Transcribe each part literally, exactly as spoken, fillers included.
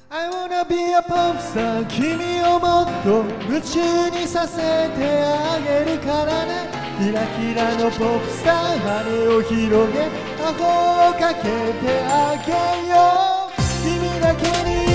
I wanna be a pop star 君をもっと夢中にさせてあげるからねキラキラのポップスター羽を広げ魔法をかけてあげよう君だけに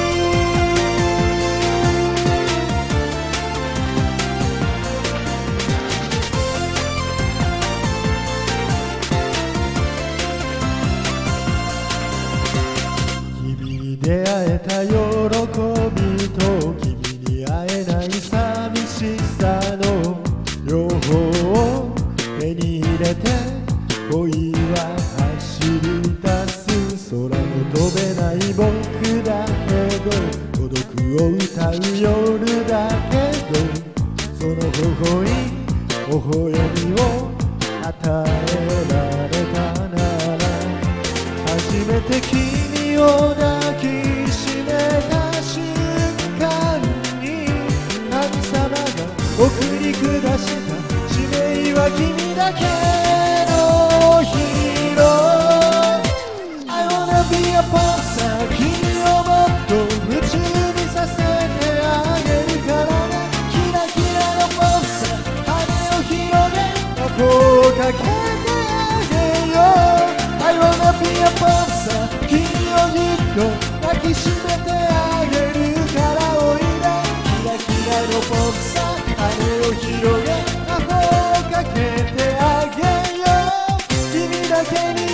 出会えた喜びと君に会えない寂しさの両方を手に入れて恋は走り出す空の飛べない僕だけど孤独を歌う夜だけどその頬に微笑みを与えられたなら初めて君を抱きしめた瞬間に神様が送り下した使命は君だけのヒーロー I wanna be a pop star 君をもっと夢中にさせてあげるからねキラキラのポップスター羽を広げ魔法をかけてあげよう I wanna be a pop star 君をぎゅっと抱きしめてあげるからおいでキラキラのポップスター羽を広げ魔法をかけてあげよう君だけに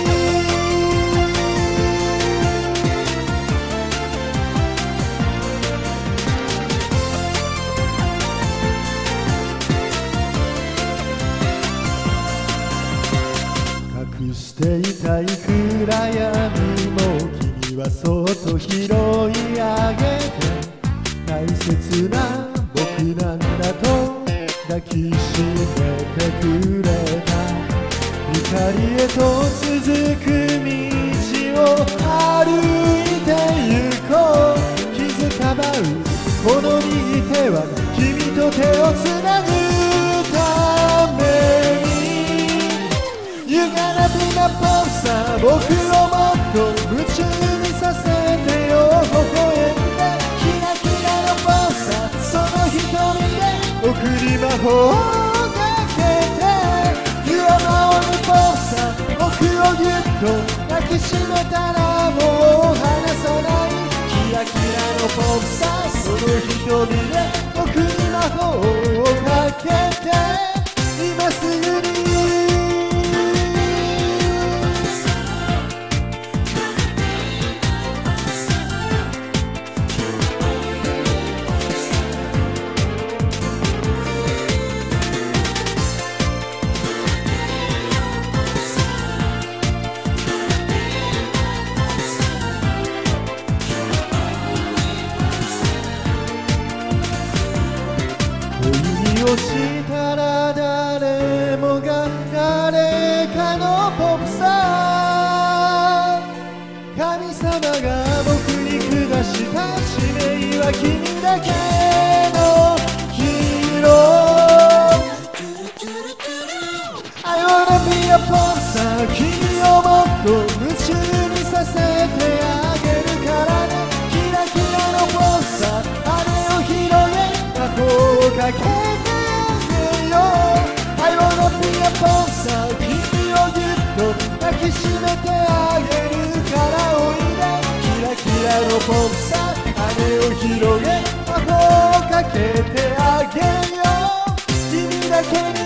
隠していたい暗闇も君はそっと拾い上げて大切な僕なんだと抱きしめてくれた光へと続く道を歩いて行こう気づかばうこの右手は君と手をつなぐために You gotta be my pop star 僕をもっと夢中にさせてよ微笑んでキラキラのポップスターその瞳で送り魔法をかけて You are my only pop star 僕をぎゅっと抱きしめたらもう離さないキラキラのポップスターその瞳で送り魔法をかけて今すぐに恋したら誰もが誰かのポップスター神様が僕に下した使命は君だけのヒーロー I wanna be a pop star 君をもっと夢中にさせてあげるからねキラキラのポップスター羽を広げ魔法をかけてI wanna be a pop star 君をぎゅっと抱きしめてあげるからおいでキラキラのポップスター羽を広げ魔法をかけてあげよう君だけに